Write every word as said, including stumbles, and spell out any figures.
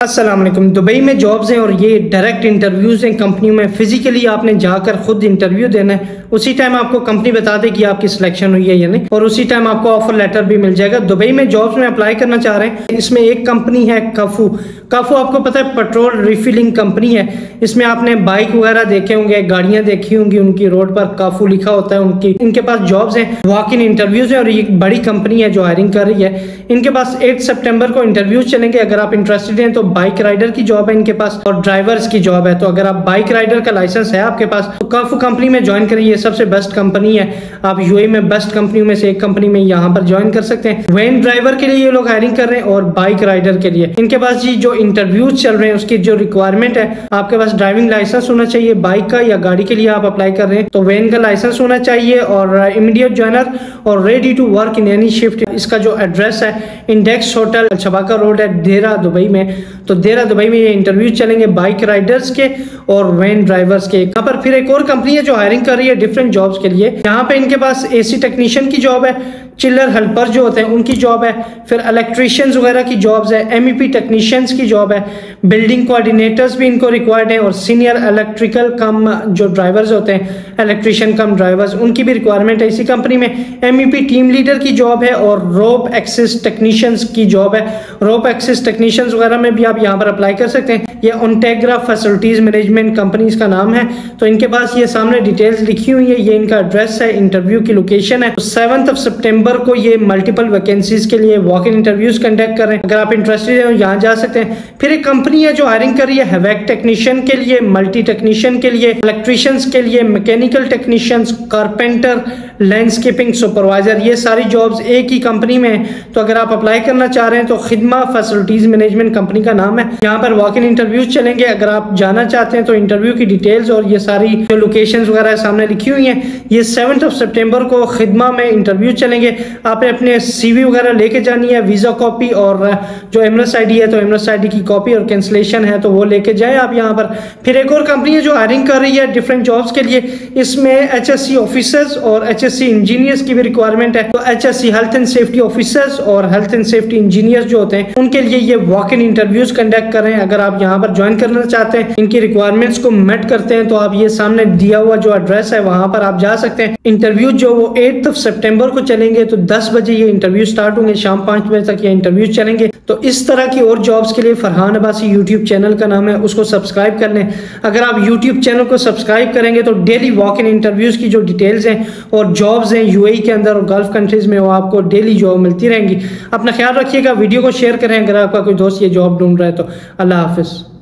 अस्सलाम वालेकुम। दुबई में जॉब्स हैं और ये डायरेक्ट इंटरव्यूज़ हैं कंपनियों में। फिजिकली आपने जाकर खुद इंटरव्यू देना है, उसी टाइम आपको कंपनी बता दे कि आपकी सिलेक्शन हुई है या नहीं, और उसी टाइम आपको ऑफर लेटर भी मिल जाएगा। दुबई में जॉब्स में अप्लाई करना चाह रहे हैं, इसमें एक कंपनी है काफू। काफू आपको पता है पेट्रोल रिफिलिंग कंपनी है। इसमें आपने बाइक वगैरह देखे होंगे, गाड़ियां देखी होंगी, उनकी रोड पर काफू लिखा होता है। उनकी इनके पास जॉब्स हैं, वॉक इन इंटरव्यूज है और ये बड़ी कंपनी है जो हायरिंग कर रही है। इनके पास आठ सितंबर को इंटरव्यूज चलेंगे। अगर आप इंटरेस्टेड हैं तो बाइक राइडर की जॉब है इनके पास और ड्राइवर्स की जॉब है। तो अगर आप बाइक राइडर का लाइसेंस है आपके पास तो काफू कंपनी में ज्वाइन करिए। ये सबसे बेस्ट कंपनी है, आप यूएई में बेस्ट कंपनियों में से एक कंपनी में यहाँ पर ज्वाइन कर सकते हैं। वैन ड्राइवर के लिए ये लोग हायरिंग कर रहे हैं और बाइक राइडर के लिए इनके पास जी जो इंटरव्यूज चल रहे हैं उसकी जो रिक्वायरमेंट है, आपके पास ड्राइविंग लाइसेंस होना चाहिए बाइक का, या गाड़ी के लिए आप अप्लाई कर रहे हैं तो वैन का लाइसेंस होना चाहिए, और इमीडिएट ज्वाइनर और ready to work in any shift. इसका जो एड्रेस है इंडेक्स होटल छबाका रोड है देरा दुबई में। तो देरा दुबई में ये इंटरव्यू चलेंगे बाइक राइडर्स के और वैन ड्राइवर्स के। यहाँ पर फिर एक और कंपनी है जो हायरिंग कर रही है डिफरेंट जॉब्स के लिए। यहाँ पे इनके पास एसी टेक्नीशियन की जॉब है, चिल्लर हेल्पर जो होते हैं उनकी जॉब है, फिर इलेक्ट्रीशियंस वगैरह की जॉब्स है, एमईपी टेक्नीशियंस की जॉब है, बिल्डिंग कोऑर्डिनेटर्स भी इनको रिक्वायर्ड है, और सीनियर इलेक्ट्रिकल कम जो ड्राइवर्स होते हैं इलेक्ट्रीशियन कम ड्राइवर्स उनकी भी रिक्वायरमेंट है इसी कंपनी में। एमईपी टीम लीडर की जॉब है और रोप एक्सेस टेक्नीशियंस की जॉब है। रोप एक्सेस टेक्नीशियंस वगैरह में भी आप यहाँ पर अप्लाई कर सकते हैं। ये ओंटेग्रा फैसिलिटीज मैनेजमेंट कंपनी इसका नाम है। तो इनके पास ये सामने डिटेल्स लिखी हुई है, ये इनका एड्रेस है, इंटरव्यू की लोकेशन है। सेवंथ ऑफ सितंबर को ये मल्टीपल वैकेंसीज के लिए वॉक इन इंटरव्यूज कंडक्ट कर रहे हैं। अगर आप इंटरेस्टेड हैं यहाँ जा सकते हैं। फिर एक कंपनी है जो हायरिंग कर रही है हैवेक टेक्नीशियन के लिए, मल्टी टेक्नीशियन के लिए, इलेक्ट्रीशियंस के लिए, mechanical technicians, carpenter, landscaping supervisor, ये सारी जॉब्स एक ही कंपनी में है। तो अगर आप अप्लाई करना चाह रहे हैं तो खिदमा फैसिलिटीज मैनेजमेंट कंपनी का नाम है। यहाँ पर वॉक इन इंटरव्यूज चलेंगे। अगर आप जाना चाहते हैं तो इंटरव्यू की डिटेल्स और ये सारी जो लोकेशंस वगैरह सामने लिखी हुई हैं, ये सेवंथ ऑफ सितंबर को खिदमा में इंटरव्यू चलेंगे। आपने अपने सीवी वगैरह लेके जानी है, वीजा कॉपी और जो एमएस आईडी है तो एमएस आईडी की कॉपी, और कैंसलेशन है तो वो लेके जाएं आप यहाँ पर। फिर एक और कंपनी है जो हायरिंग कर रही है डिफरेंट जॉब्स के लिए। इसमें एचएससी ऑफिसर्स और एचएससी इंजीनियर्स की भी रिक्वायरमेंट है। तो HSC health and safety officers और हेल्थ एंड सेफ्टी इंजीनियर्स जो होते हैं उनके लिए ये वॉक इन इंटरव्यूज कंडक्ट कर रहे हैं। अगर आप यहाँ पर ज्वाइन करना चाहते हैं, इनकी रिक्वायरमेंट्स को मेट करते हैं, तो आप ये सामने दिया हुआ जो एड्रेस है वहां पर आप जा सकते हैं। इंटरव्यू जो वो एट ऑफ सितंबर को चलेंगे, तो दस बजे ये इंटरव्यू स्टार्ट होंगे, शाम पाँच बजे तक ये इंटरव्यू चलेंगे। तो इस तरह की और जॉब्स के लिए फरहान अब्बासी यूट्यूब चैनल का नाम है, उसको सब्सक्राइब कर लें। अगर आप यूट्यूब चैनल को सब्सक्राइब करेंगे तो डेली वॉक इन इंटरव्यूज की जो डिटेल्स हैं और जॉब्स हैं यूएई के अंदर और गल्फ कंट्रीज में, वो आपको डेली जॉब मिलती रहेंगी। अपना ख्याल रखिएगा, वीडियो को शेयर करें अगर आपका कोई दोस्त ये जॉब ढूंढ रहा है तो। अल्लाह हाफिज।